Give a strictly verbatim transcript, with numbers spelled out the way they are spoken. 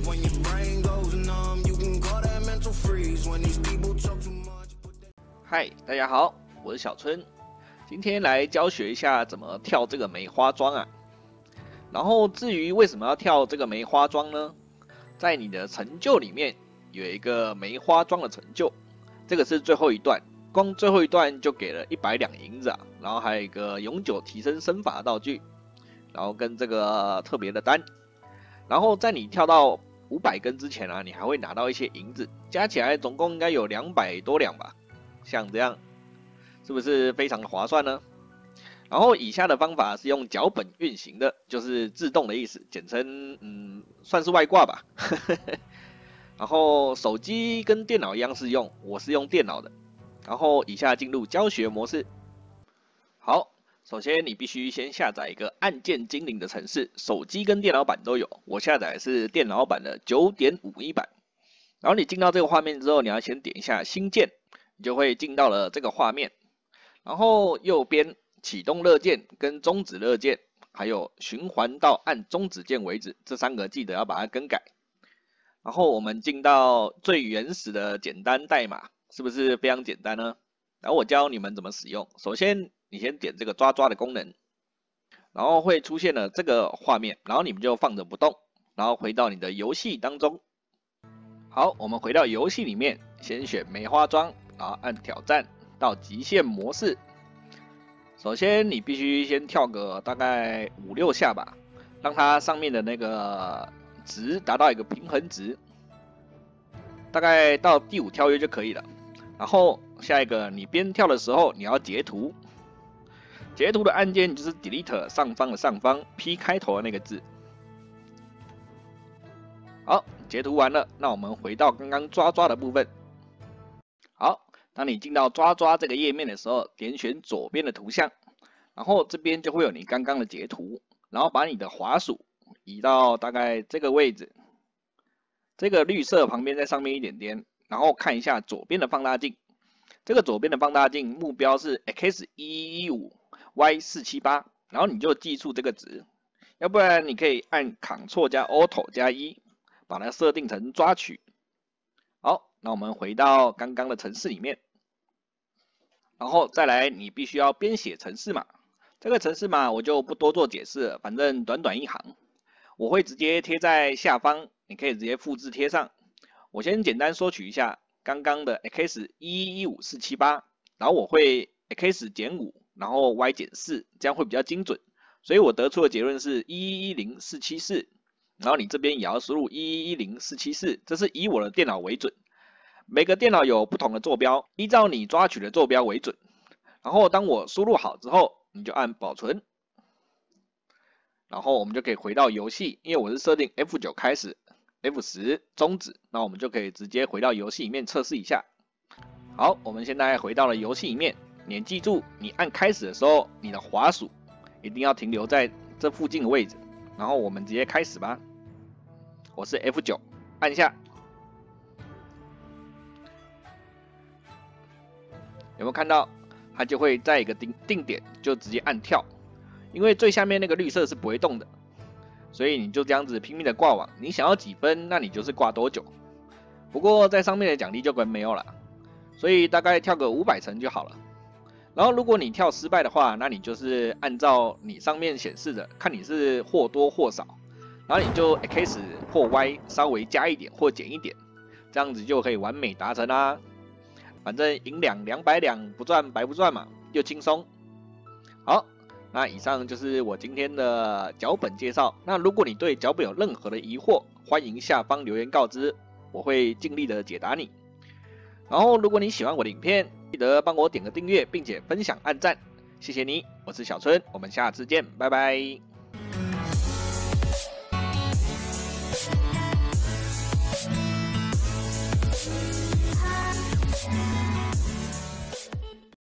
嗨，大家好，我是小春，今天来教学一下怎么跳这个梅花桩啊。然后至于为什么要跳这个梅花桩呢？在你的成就里面有一个梅花桩的成就，这个是最后一段，光最后一段就给了一百两银子啊，然后还有一个永久提升身法的道具，然后跟这个特别的单，然后在你跳到五百根之前啊，你还会拿到一些银子，加起来总共应该有两百多两吧，像这样，是不是非常的划算呢？然后以下的方法是用脚本运行的，就是自动的意思，简称嗯算是外挂吧。然后手机跟电脑一样适用，我是用电脑的。然后以下进入教学模式。好，首先你必须先下载一个按键精灵的程式，手机跟电脑版都有，我下载的是电脑版的 九点五一 版。然后你进到这个画面之后，你要先点一下新建，你就会进到了这个画面。然后右边启动热键跟终止热键，还有循环到按终止键为止，这三个记得要把它更改。然后我们进到最原始的简单代码，是不是非常简单呢？然后我教你们怎么使用。首先你先点这个抓抓的功能，然后会出现了这个画面，然后你们就放着不动，然后回到你的游戏当中。好，我们回到游戏里面，先选梅花桩，然后按挑战到极限模式。首先你必须先跳个大概五六下吧，让它上面的那个值达到一个平衡值，大概到第五跳跃就可以了。然后下一个，你边跳的时候你要截图，截图的按键就是 Delete 上方的上方 P 开头的那个字。好，截图完了，那我们回到刚刚抓抓的部分。好。当你进到抓抓这个页面的时候，点选左边的图像，然后这边就会有你刚刚的截图，然后把你的滑鼠移到大概这个位置，这个绿色旁边在上面一点点，然后看一下左边的放大镜，这个左边的放大镜目标是 X 一一五 Y 四七八，然后你就记住这个值，要不然你可以按 Ctrl 加 Alt 加一，把它设定成抓取。好，那我们回到刚刚的程式里面。然后再来，你必须要编写程式码。这个程式码我就不多做解释了，反正短短一行，我会直接贴在下方，你可以直接复制贴上。我先简单索取一下刚刚的 X 一一五四七八，然后我会 X 减五，然后 Y 减四，这样会比较精准。所以我得出的结论是一一零四七四，然后你这边也要输入一一零四七四，这是以我的电脑为准。每个电脑有不同的坐标，依照你抓取的坐标为准。然后当我输入好之后，你就按保存，然后我们就可以回到游戏，因为我是设定 F 九 开始 ，F 十 终止，那我们就可以直接回到游戏里面测试一下。好，我们现在回到了游戏里面，你记住，你按开始的时候，你的滑鼠一定要停留在这附近的位置。然后我们直接开始吧，我是 F 九， 按下。有没有看到？它就会在一个定定点就直接按跳，因为最下面那个绿色是不会动的，所以你就这样子拼命的挂网。你想要几分，那你就是挂多久。不过在上面的奖励就跟没有了，所以大概跳个五百层就好了。然后如果你跳失败的话，那你就是按照你上面显示的，看你是或多或少，然后你就 X 或 Y 稍微加一点或减一点，这样子就可以完美达成啦。反正银两两百两不赚白不赚嘛，又轻松。好，那以上就是我今天的脚本介绍。那如果你对脚本有任何的疑惑，欢迎下方留言告知，我会尽力的解答你。然后如果你喜欢我的影片，记得帮我点个订阅，并且分享按赞，谢谢你，我是小春，我们下次见，拜拜。